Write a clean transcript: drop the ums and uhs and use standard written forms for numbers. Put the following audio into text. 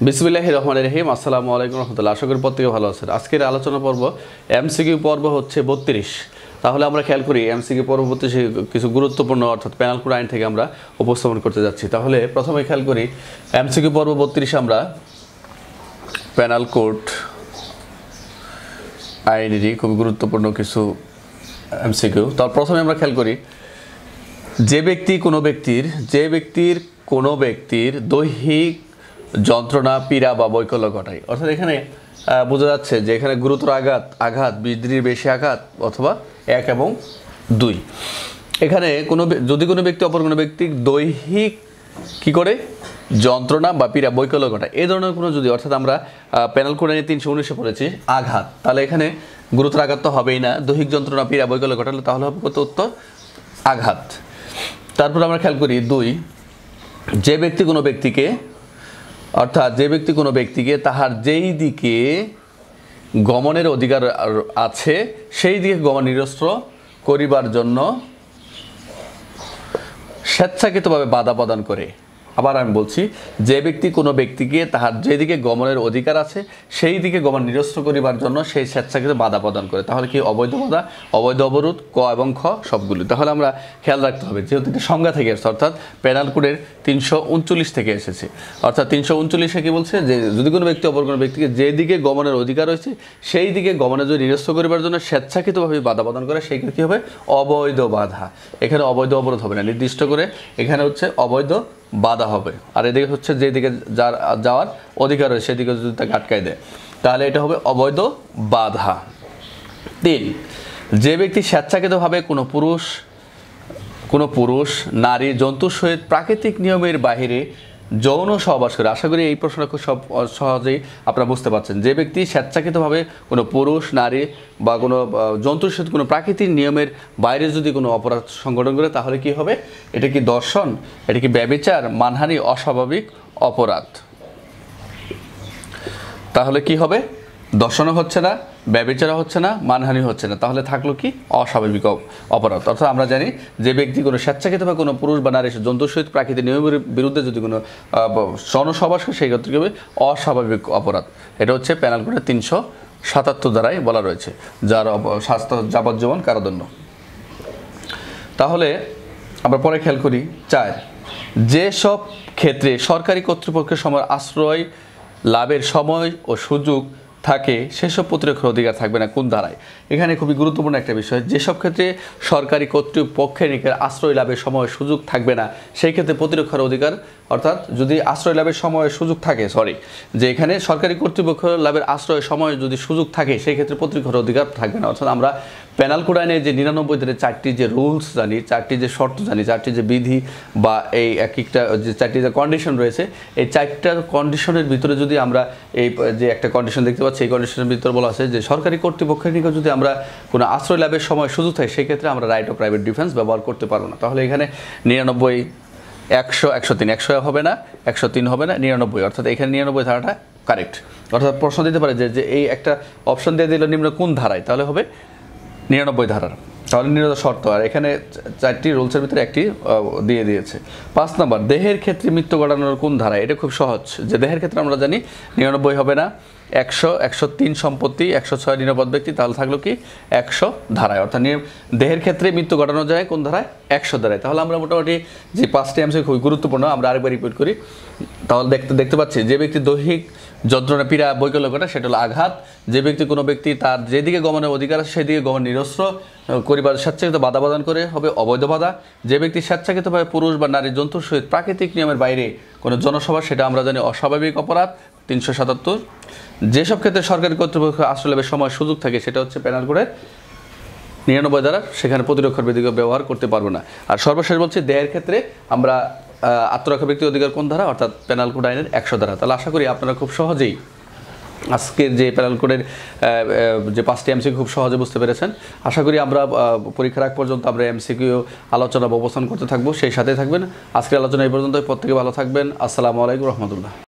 বিসমিল্লাহির রহমানির রহিম। আসসালামু আলাইকুম রহমতুল্লাহ। আশা করি প্রত্যেকে ভালো আছেন। আজকের আলোচনা পর্ব এমসিকিউ পর্ব হচ্ছে 32। তাহলে আমরা খেয়াল করি এমসিকিউ পর্ব 32 কিছু গুরুত্বপূর্ণ অর্থাৎ প্যানেল কোড আইন থেকে আমরা উপস্থাপন করতে যাচ্ছি। তাহলে প্রথমে খেয়াল করি এমসিকিউ পর্ব 32 আমরা প্যানেল কোড আইনেরই খুব গুরুত্বপূর্ণ কিছু এমসিকিউ। তার প্রথমে আমরা খেয়াল করি যে ব্যক্তির কোনো ব্যক্তির দৈহিক যন্ত্রণা পীড়া বা বৈকল্য ঘটায়, অর্থাৎ এখানে বোঝা যাচ্ছে যে এখানে গুরুতর আঘাত বৃদ্ধির বেশি আঘাত অথবা 1 এবং 2। এখানে যদি কোনো ব্যক্তি অপর কোনো ব্যক্তির দৈহিক কি করে যন্ত্রণা বা পীড়া বৈকল্য ঘটায়, এই ধরনের কোনো যদি, অর্থাৎ আমরা প্যানেল কোড আইনে 319-এ পড়েছি আঘাত, তাহলে এখানে গুরুতর আঘাত তো হবেই না, দৈহিক যন্ত্রণা পীড়া বৈকল্য ঘটালে তাহলে হবে কত উত্তর আঘাত। তারপর আমরা খেয়াল করি 2, যে ব্যক্তি কোনো ব্যক্তিকে তাহার যেই দিকে গমনের অধিকার আছে সেই দিকে গমন নিরস্ত করিবার জন্য স্বেচ্ছাকৃতভাবে বাধা প্রদান করে। আবার আমি বলছি, যে ব্যক্তি কোনো ব্যক্তিকে তাহার যেদিকে গমনের অধিকার আছে সেই দিকে গমন নিরস্ত করিবার জন্য সেই স্বেচ্ছাকৃত বাধা প্রদান করে, তাহলে কি অবৈধ বাধা, অবৈধ অবরোধ, ক এবং খ সবগুলি। তাহলে আমরা খেয়াল রাখতে হবে যেহেতু এটা সংজ্ঞা থেকে এসেছে, অর্থাৎ প্যানেল কোডের 339 থেকে এসেছে। অর্থাৎ 339-এ কি বলছে যে যদি কোনো ব্যক্তি অপর কোনো ব্যক্তিকে যেদিকে গমনের অধিকার রয়েছে সেই দিকে গমনে যদি নিরস্ত করিবার জন্য স্বেচ্ছাকৃতভাবে বাধা প্রদান করে সেই ক্ষেত্রে কী হবে অবৈধ বাধা। এখানে অবৈধ অবরোধ হবে না, নির্দিষ্ট করে এখানে হচ্ছে অবৈধ বাধা হবে। আর এদিকে হচ্ছে যেদিকে যাওয়ার অধিকার রয়েছে সেদিকে যদি তাকে আটকায় দেয় তাহলে এটা হবে অবৈধ বাধা। 3, যে ব্যক্তি স্বেচ্ছাকৃতভাবে কোনো পুরুষ নারী জন্তুর সহিত প্রাকৃতিক নিয়মের বাহিরে যৌন সহবাস করে। আশা করি এই প্রশ্নটা খুব সহজেই আপনারা বুঝতে পারছেন। যে ব্যক্তি স্বেচ্ছাকৃতভাবে কোনো পুরুষ নারী বা কোনো জন্তুর সহিত কোনো প্রাকৃতিক নিয়মের বাইরে যদি কোনো অপরাধ সংগঠন করে তাহলে কি হবে, এটা কি দর্শন, এটা কি ব্যভিচার, মানহানি, অস্বাভাবিক অপরাধ। তাহলে কি হবে, দর্শনও হচ্ছে না, ব্যভিচারও হচ্ছে না, মানহানি হচ্ছে না, তাহলে থাকলো কি অস্বাভাবিক অপরাধ। অর্থাৎ আমরা জানি যে ব্যক্তি কোনো স্বেচ্ছাকৃতভাবে কোনো পুরুষ বা নারী জন্তুর সহিত প্রাকৃতিক নিয়মের বিরুদ্ধে যদি কোনো জনসহবাস করে সেই ক্ষেত্রে কী হবে অস্বাভাবিক অপরাধ। এটা হচ্ছে প্যানেল কোডের 377 ধারায় বলা রয়েছে, যার শাস্তি যাবজ্জীবন কারাদণ্ড। তাহলে আমরা পরে খেয়াল করি 4, যেসব ক্ষেত্রে সরকারি কর্তৃপক্ষের সময় আশ্রয় লাভের সময় ও সুযোগ থাকে সেসব প্রতিরক্ষার অধিকার থাকবে না কোন ধারায়। এখানে খুবই গুরুত্বপূর্ণ একটা বিষয়, যেসব ক্ষেত্রে সরকারি কর্তৃপক্ষের আশ্রয় লাভের সময় সুযোগ থাকবে না সেই ক্ষেত্রে প্রতিরক্ষার অধিকার, অর্থাৎ যদি আশ্রয় লাভের সময় সুযোগ থাকে, যে এখানে সরকারি কর্তৃপক্ষ লাভের আশ্রয় সময় যদি সুযোগ থাকে সেই ক্ষেত্রে প্রতিরক্ষার অধিকার থাকবে না। অর্থাৎ আমরা প্যানেল কোড আইনে যে 99 ধারে 4টি যে রুলস জানি, 4টি যে শর্ত জানি, 4টি যে বিধি বা এই একটা যে 4টি যে কন্ডিশন রয়েছে, এই 4টা কন্ডিশনের ভিতরে যদি আমরা এই যে একটা কন্ডিশন দেখতে পাচ্ছি, এই কন্ডিশনের ভিতরে বলা আছে যে সরকারি কর্তৃপক্ষের নিকট যদি আমরা কোনো আশ্রয় লাভের সময় সুযোগ থাকে সেই ক্ষেত্রে আমরা রাইট অফ প্রাইভেট ডিফেন্স ব্যবহার করতে পারবো না। তাহলে এখানে 99, 100, 103, 100 হবে না, 103 হবে না, 99, অর্থাৎ এখানে 99 ধারাটা কারেক্ট। অর্থাৎ প্রশ্ন দিতে পারে যে এই একটা অপশন দিয়ে দিল নিম্ন কোন ধারায়, তাহলে হবে 99 ধারার, তাহলে নির্ধারিত শর্ত। আর এখানে 4টি রুলসের ভিতরে একটি দিয়ে দিয়েছে। 5 নম্বর, দেহের ক্ষেত্রে মৃত্যু ঘটানোর কোন ধারায়। এটা খুব সহজ, যে দেহের ক্ষেত্রে আমরা জানি 99 হবে না, 100, 103 সম্পত্তি, 106 নিরাপদ ব্যক্তি, তাহলে থাকলো কি 100 ধারায়। অর্থাৎ দেহের ক্ষেত্রে মৃত্যু ঘটানো যায় কোন ধারায়, 100 ধারায়। তাহলে আমরা মোটামুটি যে 5টি এমসিকিউ খুবই গুরুত্বপূর্ণ, আমরা আরেকবার রিপিট করি। তাহলে দেখতে পাচ্ছি যে ব্যক্তি দৈহিক যন্ত্রণা পীড়া বৈকল্য ঘটা সেটা হলো আঘাত। যে ব্যক্তি কোনো ব্যক্তি তার যেদিকে গমনের অধিকার আছে সেদিকে গমন নিরস্ত্র করিবার স্বেচ্ছাকৃত বাধা প্রদান করে হবে অবৈধ বাধা। যে ব্যক্তি স্বেচ্ছাকৃতভাবে পুরুষ বা নারী জন্তুর সহিত প্রাকৃতিক নিয়মের বাইরে কোনো জনসভা সেটা আমরা জানি অস্বাভাবিক অপরাধ 377। যেসব ক্ষেত্রে সরকারি কর্তৃপক্ষ আশ্রয় লাভের সময় সুযোগ থাকে সেটা হচ্ছে প্যানেল কোডের 99 ধারা, সেখানে প্রতিরক্ষার বিধি ব্যবহার করতে পারবো না। আর সর্বশেষ বলছি দেহের ক্ষেত্রে আমরা আত্মরক্ষা ব্যক্তি অধিকার কোন ধারা, অর্থাৎ প্যানেল কোড আইনের 100 ধারা। তাহলে আশা করি আপনারা খুব সহজেই আজকের যে প্যানেল কোডের যে 5টি এমসিকিউ খুব সহজে বুঝতে পেরেছেন। আশা করি আমরা পরীক্ষার আগ পর্যন্ত আমরা এমসিকিউ আলোচনা অবস্থান করতে থাকবো, সেই সাথে থাকবেন। আজকের আলোচনা এই পর্যন্ত, প্রত্যেকে ভালো থাকবেন। আসসালামু আলাইকুম রহমতুল্লাহ।